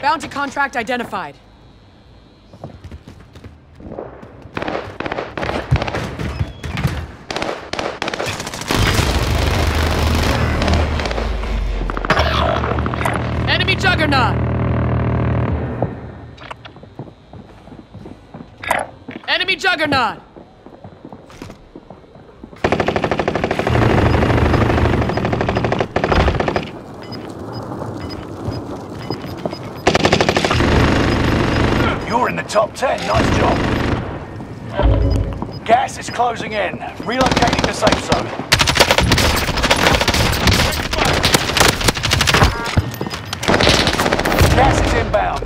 Bounty contract identified. Enemy Juggernaut! Enemy Juggernaut! You're in the top 10, nice job. Gas is closing in. Relocating the safe zone. Gas is inbound.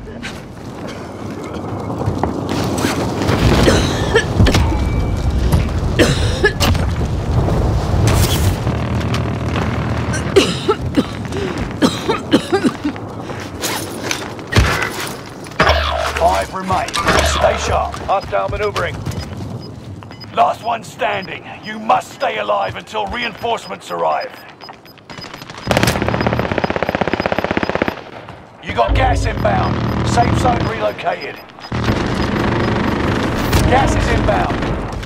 Five remain. Stay sharp. Hostile maneuvering. Last one standing. You must stay alive until reinforcements arrive. You got gas inbound. Safe zone relocated. Gas is inbound.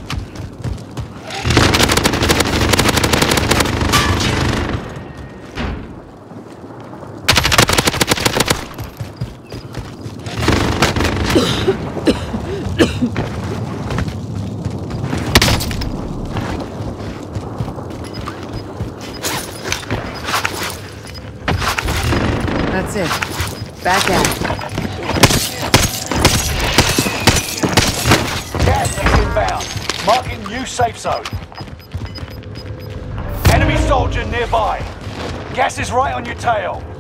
That's it. Back at it. Gas is inbound. Marking new safe zone. Enemy soldier nearby. Gas is right on your tail.